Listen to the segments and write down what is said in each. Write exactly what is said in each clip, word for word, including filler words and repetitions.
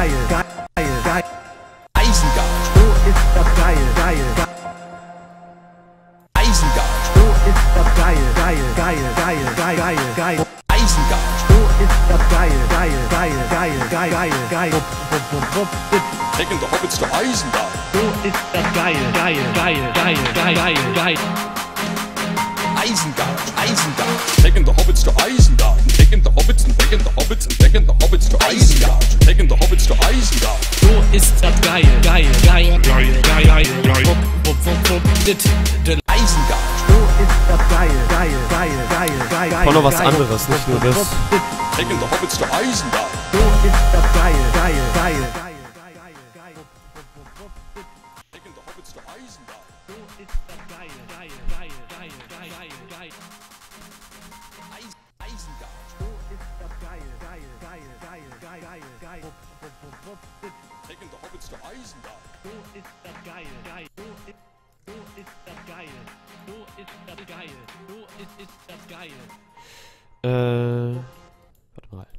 geil, geil, geil. Isengard, So ist das geil, geil, geil. Isengard, So ist das geil, geil, geil, geil, geil, geil, geil. Isengard, So ist das geil, geil, geil, geil, geil, geil, geil. Wupp, wupp, wupp, wupp, wupp. taking the hobbits to Isengard. So ist das geil, geil, geil, geil, geil, geil, geil. Isengard, Isengard, taking the hobbits to Isengard, taking the hobbits and taking the hobbits and taking the hobbits to Isengard, taking the hobbits to Isengard. So ist das geil, geil, geil, geil, geil, geil, geil. Wupp, wupp, wupp, wupp, dit, dit. Isengard, So ist das geil, geil, geil, geil, geil, geil. Auch noch was geil. anderes, nicht nur das. taking the hobbits to Isengard. So ist das geil, geil, geil, geil, geil, geil, geil. Wupp, wupp, wupp, wupp. Taking the hobbits to Isengard. So ist das geil, geil, geil, geil, geil, geil, geil. Is- Isengard, So ist das geil, geil, geil, geil, geil, geil, geil. Wupp, wupp, wupp, wupp, wupp. taking the hobbits to Isengard. So ist das geil, geil. So ist, so ist das geil. So ist das geil. So ist, ist das geil. Äh. Warte mal.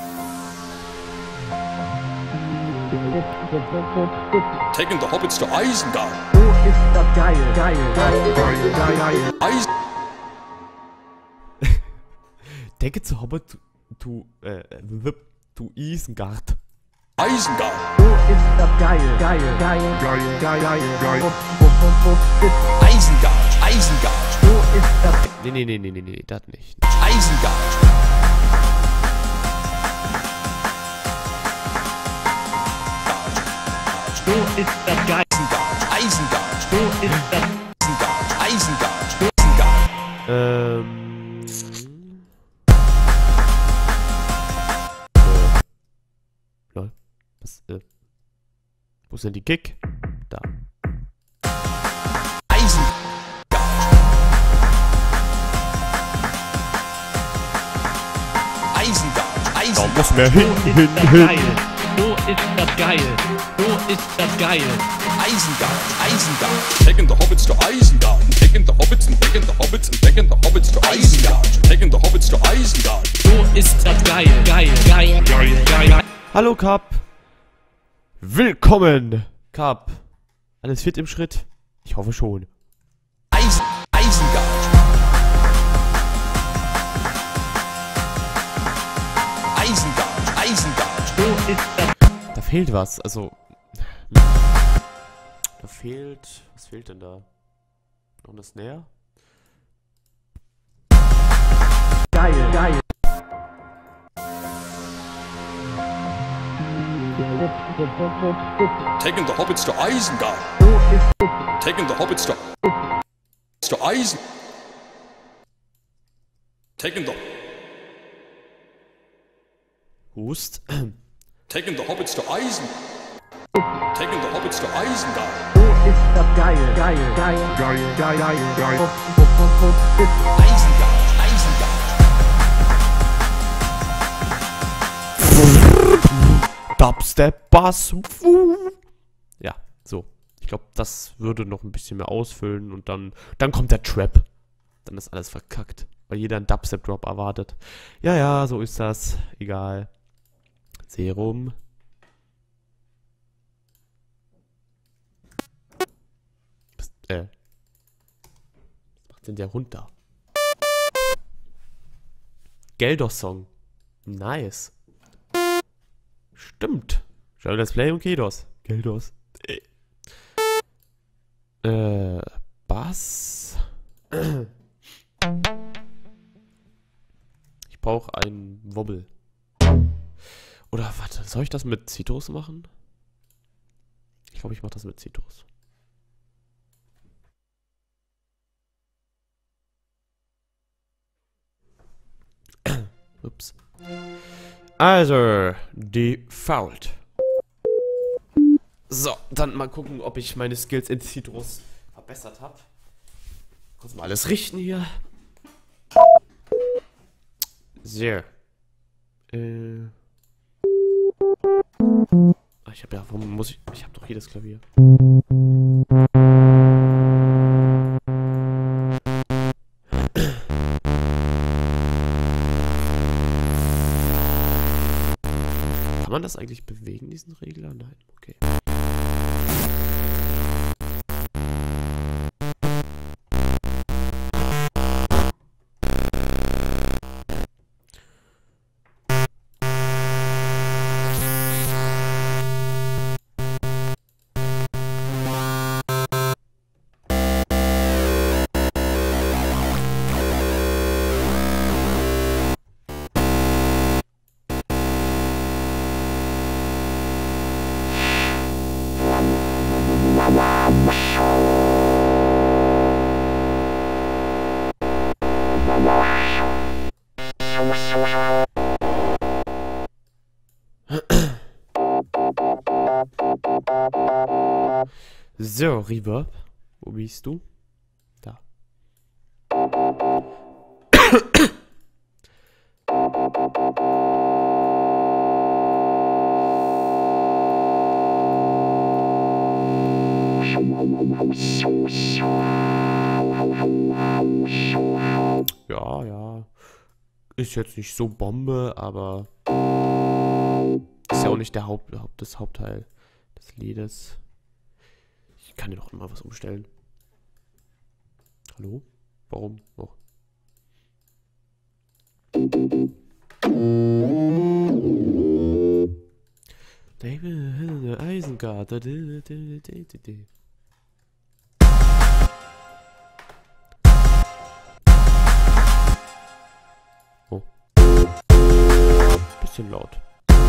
Taking the hobbits to Isengard. So ist das geil, geil, geil, geil, geil, geil. Is- Denke zu Hobbit to, to, äh, wip, to Isengard. Isengard, So ist das geil, geil, geil, geil, geil, geil, geil. Wupp, wupp, wupp, wupp, wupp. Isengard, Isengard, So ist das Nee, nee, nee, nee, nee, nee, das nicht. Isengard. So ist das geil. Isengard, Isengard, So ist das Isengard, Isengard, Isengard. Ähm. Äh. Lol. Was, äh. Wo ist denn die Kick? Da. Isengard, Isengard, Da Isengard. muss mehr hin, So hin, ist das hin. geil. So ist das geil. So ist das geil. Isengard, Isengard, taking the hobbits to Isengard, taking the hobbits and taking the hobbits and taking the hobbits to Isengard, taking the hobbits to Isengard. So ist das geil, geil, geil, geil, geil, geil. Hallo Cap. Willkommen, Cap. Alles fit im Schritt? Ich hoffe schon. Is- Isengard, Isengard, Isengard, So ist das Da fehlt was, also. Da fehlt. Was fehlt denn da? Noch eine Snare? geil, geil. taking the hobbits to Isengard, So ist taking the hobbits to to Isen, taking the Hust. taking the hobbits to Isen, taking the hobbits to Isengard. So ist das geil, geil, geil, geil, geil, geil, geil. Wupp, wupp, wupp, wupp, wupp. Isengard, Isengard, Dubstep Bass. Ja, so. Ich glaube, das würde noch ein bisschen mehr ausfüllen und dann, dann kommt der Trap. Dann ist alles verkackt, weil jeder einen Dubstep Drop erwartet. Ja, ja, so ist das. Egal. Serum. Was, äh. Was macht denn der Hund da? Geldos-Song. Nice. Stimmt. Schau Let's Play und Kedos. Geldos. Äh. äh Bass. Ich brauche einen Wobble. Oder warte, soll ich das mit Citrus machen? Ich glaube, ich mache das mit Citrus. Ups. Also, Default. So, dann mal gucken, ob ich meine Skills in Citrus verbessert habe. Kurz mal alles richten hier. So. Äh. Ah, ich habe ja, warum muss ich. Ich habe doch hier das Klavier. Kann man das eigentlich bewegen, diesen Regler? Nein, okay. So, Reverb. Wo bist du? Da. Ja, ja. Ist jetzt nicht so Bombe, aber ist ja auch nicht der Haupt, Haupt das Hauptteil des Liedes. Ich kann dir doch mal was umstellen. Hallo? Warum? Oh. Eisengard. Oh. Bisschen laut.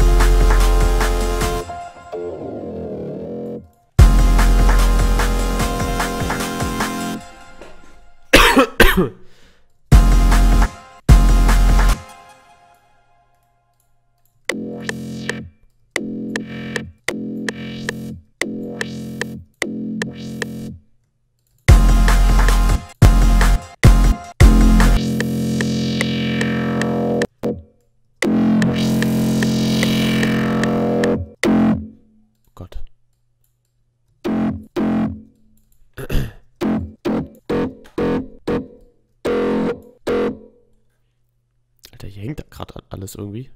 Gott. Alter, hier hängt da gerade alles irgendwie.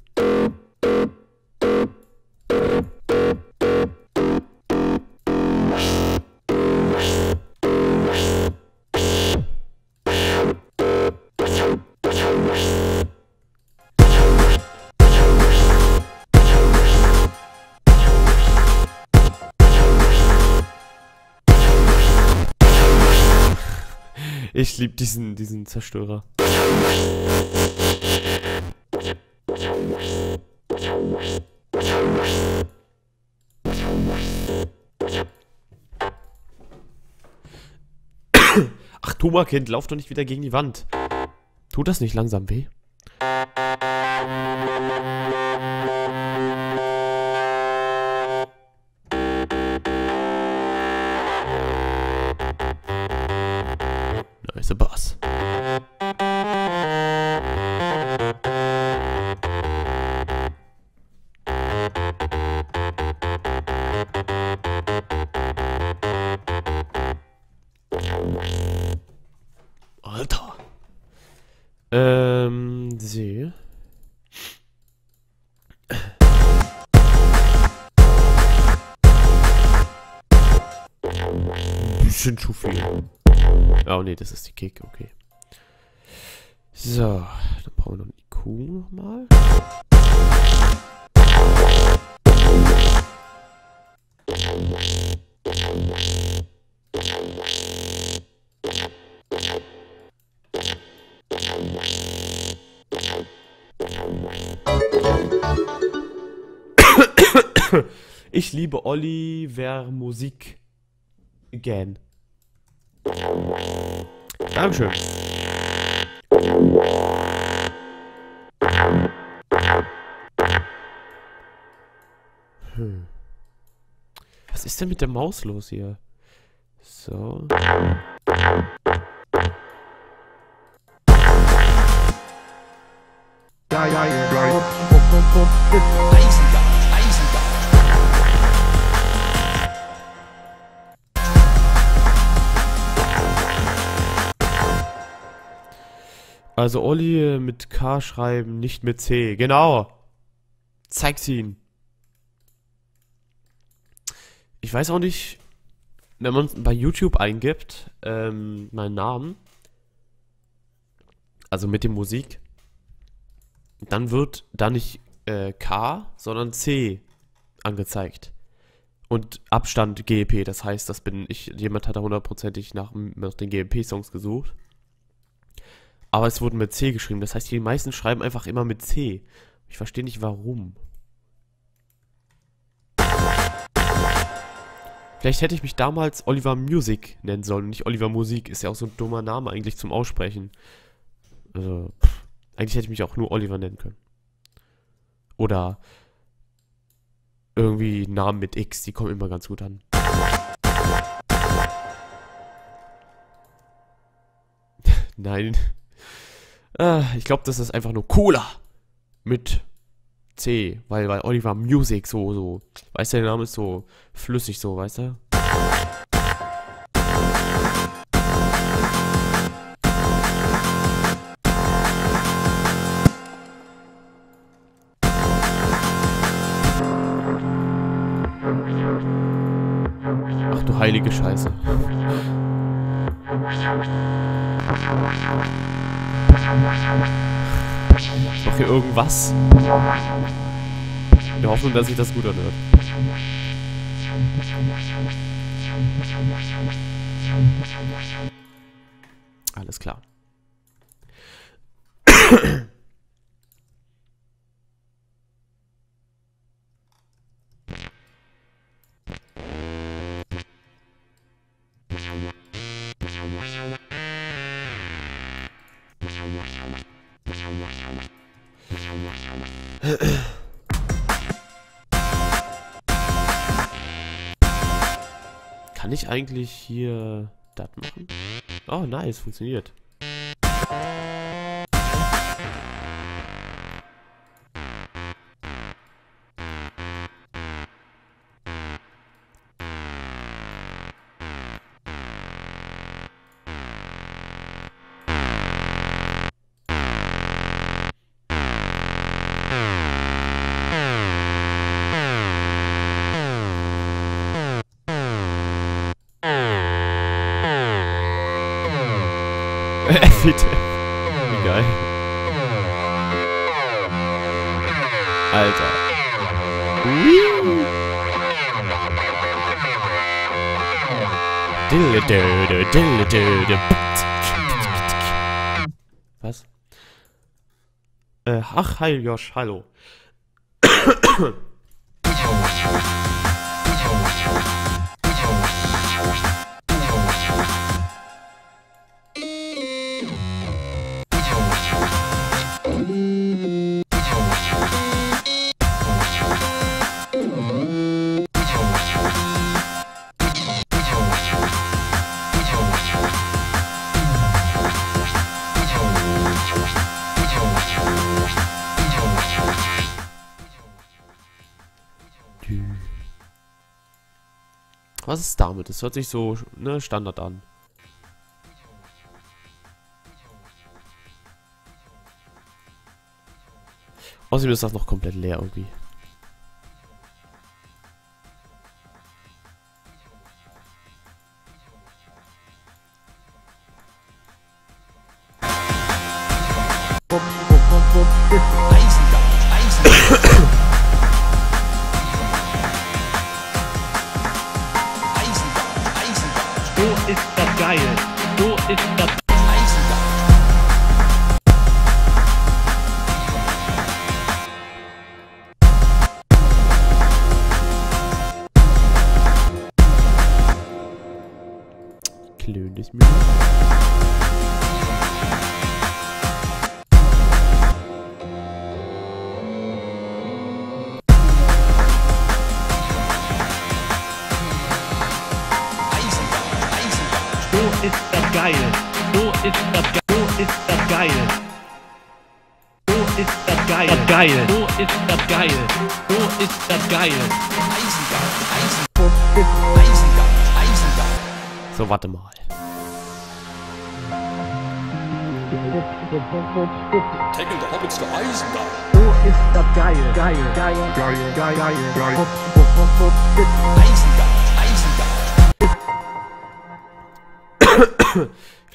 Ich liebe diesen, diesen Zerstörer. Ach, Thomas-Kind, lauf doch nicht wieder gegen die Wand. Tut das nicht langsam weh? Nice Bass. Alter. Ähm, sie. Ein bisschen zu viel. Oh nee, das ist die Kick, okay. So, dann brauchen wir noch einen I Q nochmal. Ich liebe Oliver Musik. Again. Dankeschön. Hm. Was ist denn mit der Maus los hier? So. Ja, ja, ja. Eisengard, Eisengard. Also Olli mit K schreiben, nicht mit C. Genau. Zeig's ihn. Ich weiß auch nicht, wenn man bei YouTube eingibt, ähm, meinen Namen, also mit der Musik, dann wird da nicht äh, K, sondern C angezeigt. Und Abstand G E P, das heißt, das bin ich, jemand hat da hundertprozentig nach, nach den G E P-Songs gesucht. Aber es wurden mit C geschrieben, das heißt, die meisten schreiben einfach immer mit C. Ich verstehe nicht, warum. Vielleicht hätte ich mich damals Oliver Music nennen sollen, nicht Oliver Musik. Ist ja auch so ein dummer Name eigentlich zum Aussprechen. Also, pff, eigentlich hätte ich mich auch nur Oliver nennen können. Oder irgendwie Namen mit X, die kommen immer ganz gut an. Nein. Ah, ich glaube, das ist einfach nur Cola mit C, weil, weil Oliver Music so, so, weißt du, der Name ist so flüssig so, weißt du? Ach du heilige Scheiße. Noch hier irgendwas? In der Hoffnung, dass sich das gut anhört. Alles klar. Kann ich eigentlich hier das machen? Oh, nice, funktioniert. Bitte. Wie geil. Alter. Was? Äh, ach, hi Josh, hallo. Was ist damit? Das hört sich so, ne, Standard an. Außerdem ist das noch komplett leer irgendwie. So ist das geil. So ist das Klön ist mir. So ist das geil. So ist das geil. So ist das geil. So ist das geil. Das geil. So ist das geil. So ist das geil. So, warte mal. Taking the hobbits to Isengard. So ist das geil. Geil, geil, geil, geil, geil, geil. Isengard,